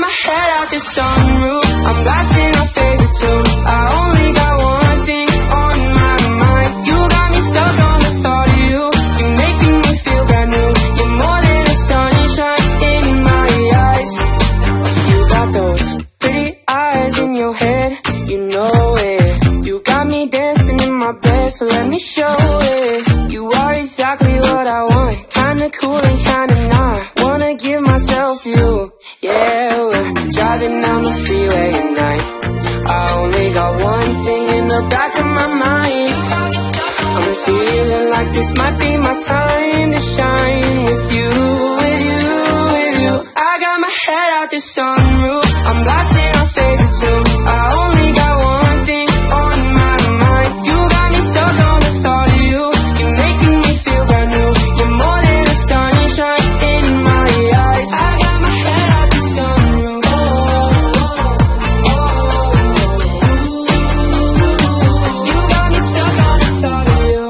my head out the sunroof. I'm blasting our favorite tunes. I only got one thing on my mind. You got me stuck on the thought of you. You're making me feel brand new. You're more than a sunshine in my eyes. You got those pretty eyes in your head, you know it. You got me dancing in my bed, so let me show it. You are exactly what I want, kinda cool and kinda not. Wanna give myself to you. Yeah, we're driving down the freeway at night. I only got one thing in the back of my mind. I'm feeling like this might be my time to shine with you, with you, with you. I got my head out the sunroof. I'm blasting our favorite tunes. I only got one thing on my mind. You got me stuck on the thought of you. You're making me feel brand new. You're more than a sunshine in my eyes. I got my head out the sunroof. You got me stuck on the thought of you.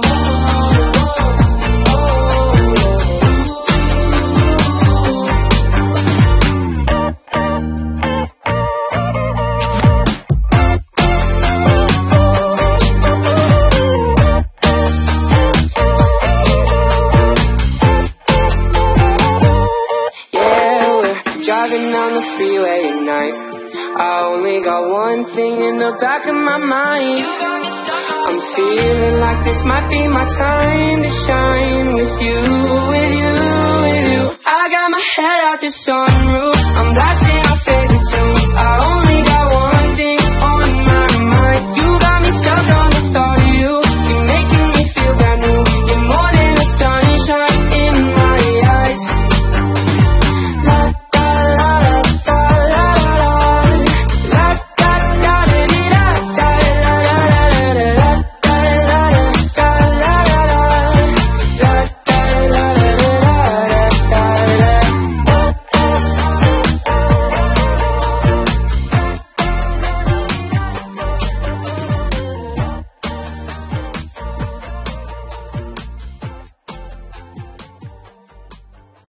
Driving down the freeway at night. I only got one thing in the back of my mind. I'm feeling like this might be my time to shine with you, with you, with you. I got my head out the sunroof. I'm blasting our favorite tunes. I